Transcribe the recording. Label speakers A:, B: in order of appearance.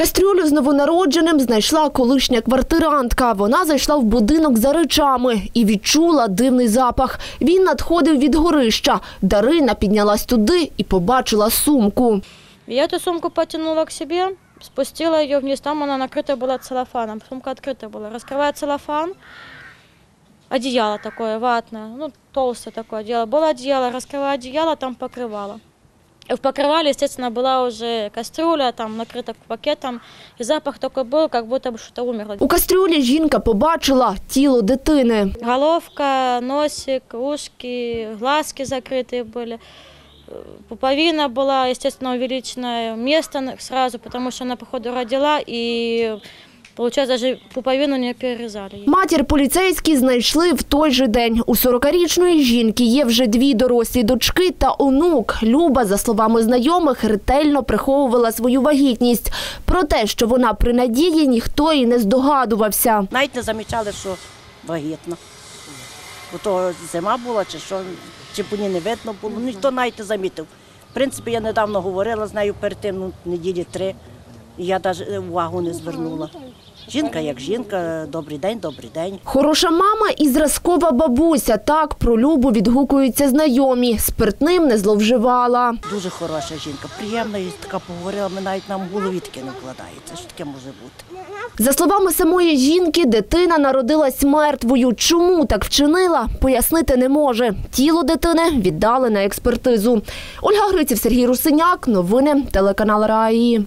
A: Кастрюлю з новонародженим знайшла колишня квартирантка. Вона зайшла в будинок за речами і відчула дивний запах. Він надходив від горища. Дарина піднялась туди і побачила сумку.
B: Я эту сумку потянула к себе, спустила ее вниз, там она накрыта была целлофаном, сумка открыта была. Раскрывая целлофан, одеяло такое ватное, толстое такое одеяло. Было одеяло, раскрывая одеяло, там покрывало. В покрывале, естественно, была уже кастрюля, там накрыта пакетом, и запах такой был, как будто бы что-то умерло.
A: У кастрюлі жінка побачила тіло дитини.
B: Головка, носик, ушки, глазки закрытые были. Пуповина была, естественно, увеличенное место сразу, потому что она, походу, родила, и, получается, даже пуповину не перерізали.
A: Матір поліцейські знайшли в той же день. У 40-річної жінки є вже 2 дорослі дочки та онук. Люба, за словами знайомих, ретельно приховувала свою вагітність. Про те, що вона при надії, ніхто і не здогадувався.
C: Навіть не замічали, що вагітна. Бо то зима була, чи що, чи по ній не видно було. Ніхто навіть не замітив. В принципі, я недавно говорила з нею перед тим, неділі 3, і я навіть увагу не звернула. Жінка як жінка, добрий день, добрий день.
A: Хороша мама і зразкова бабуся. Так про Любу відгукуються знайомі. Спиртним не зловживала.
C: Дуже хороша жінка, приємна, і така поговорила, навіть нам в голові таке не вкладається. Що таке може бути?
A: За словами самої жінки, дитина народилась мертвою. Чому так вчинила, пояснити не може. Тіло дитини віддали на експертизу. Ольга Гриців, Сергій Русиняк. Новини телеканал РАІ.